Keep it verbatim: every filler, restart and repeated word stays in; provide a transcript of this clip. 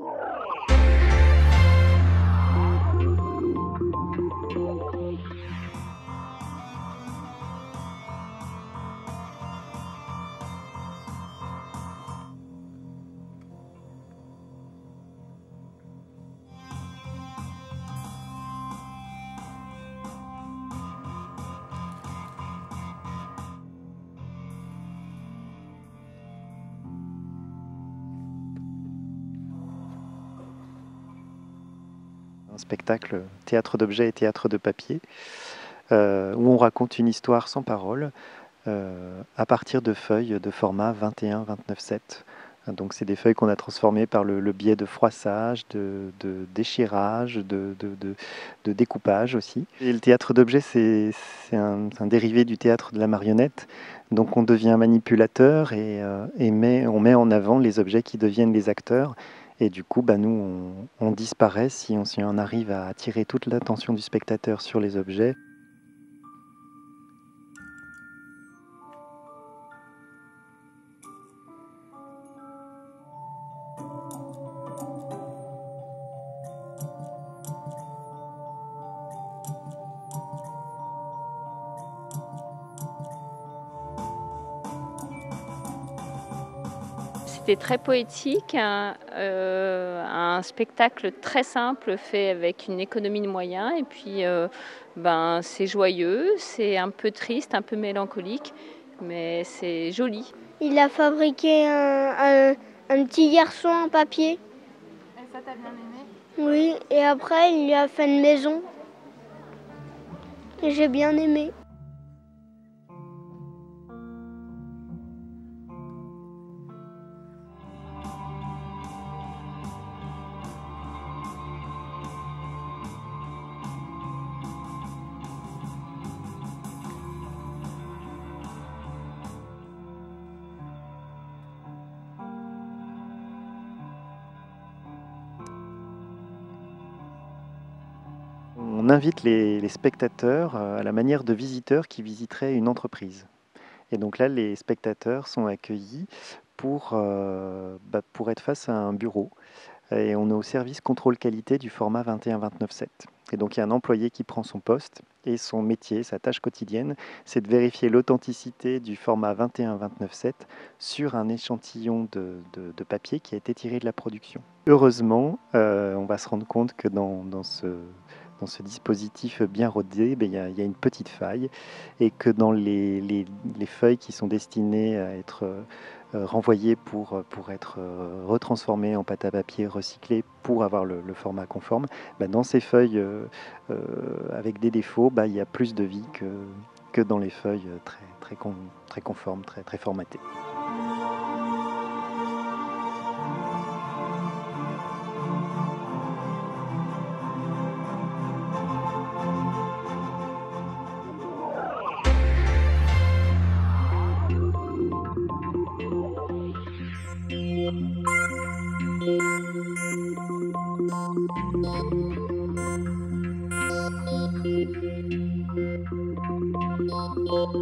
Un spectacle théâtre d'objets et théâtre de papier, euh, où on raconte une histoire sans parole euh, à partir de feuilles de format vingt et un vingt-neuf sept. Donc c'est des feuilles qu'on a transformées par le, le biais de froissage, de, de déchirage, de, de, de, de découpage aussi. Et le théâtre d'objets, c'est un, un dérivé du théâtre de la marionnette. Donc on devient manipulateur et, euh, et met, on met en avant les objets qui deviennent les acteurs. Et du coup, bah, nous, on, on disparaît si on, si on arrive à attirer toute l'attention du spectateur sur les objets. C'était très poétique, un, euh, un spectacle très simple fait avec une économie de moyens et puis euh, ben, c'est joyeux, c'est un peu triste, un peu mélancolique, mais c'est joli. Il a fabriqué un, un, un petit garçon en papier. Et ça t'a bien aimé? Oui, et après il lui a fait une maison et j'ai bien aimé. On invite les, les spectateurs à la manière de visiteurs qui visiteraient une entreprise. Et donc là, les spectateurs sont accueillis pour, euh, bah, pour être face à un bureau. Et on est au service contrôle qualité du format vingt et un vingt-neuf sept. Et donc il y a un employé qui prend son poste et son métier, sa tâche quotidienne, c'est de vérifier l'authenticité du format vingt et un vingt-neuf sept sur un échantillon de, de, de papier qui a été tiré de la production. Heureusement, euh, on va se rendre compte que dans, dans ce... Dans ce dispositif bien rodé, ben, il y a, il y a une petite faille et que dans les, les, les feuilles qui sont destinées à être euh, renvoyées pour, pour être euh, retransformées en pâte à papier recyclée pour avoir le, le format conforme, ben, dans ces feuilles euh, euh, avec des défauts, ben, il y a plus de vie que, que dans les feuilles très, très, con, très conformes, très, très formatées. Thank you.